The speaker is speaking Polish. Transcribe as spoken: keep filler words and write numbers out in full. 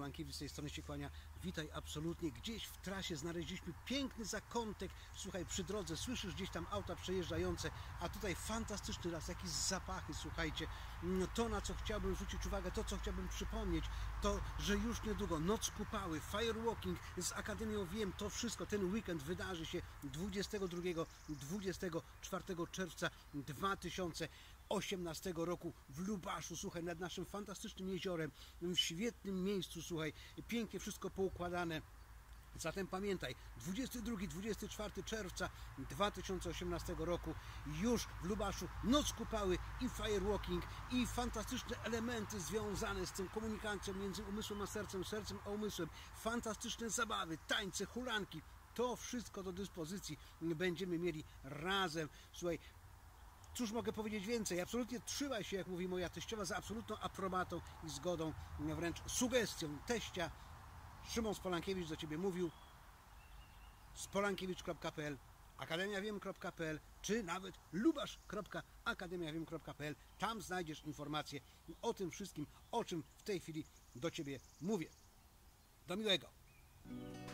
Polankiewicz z tej strony się kłania. Witaj absolutnie. Gdzieś w trasie znaleźliśmy piękny zakątek. Słuchaj, przy drodze słyszysz gdzieś tam auta przejeżdżające, a tutaj fantastyczny las, jakieś zapachy, słuchajcie. To, na co chciałbym zwrócić uwagę, to, co chciałbym przypomnieć, to, że już niedługo Noc Kupały, firewalking z Akademią Wiem, to wszystko, ten weekend wydarzy się dwudziestego drugiego do dwudziestego czwartego czerwca dwa tysiące osiemnastego roku w Lubaszu, słuchaj, nad naszym fantastycznym jeziorem, w świetnym miejscu, słuchaj, pięknie wszystko poukładane. Zatem pamiętaj, dwudziestego drugiego do dwudziestego czwartego czerwca dwa tysiące osiemnastego roku już w Lubaszu Noc Kupały i firewalking i fantastyczne elementy związane z tym komunikacją między umysłem a sercem, sercem a umysłem, fantastyczne zabawy, tańce, hulanki, to wszystko do dyspozycji będziemy mieli razem. Słuchaj, cóż mogę powiedzieć więcej? Absolutnie trzymaj się, jak mówi moja teściowa, za absolutną aprobatą i zgodą, wręcz sugestią teścia. Szymon Spolankiewicz do Ciebie mówił. spolankiewicz kropka p l, akademia wiem kropka p l, czy nawet lubasz kropka akademia wiem kropka p l. Tam znajdziesz informacje o tym wszystkim, o czym w tej chwili do Ciebie mówię. Do miłego.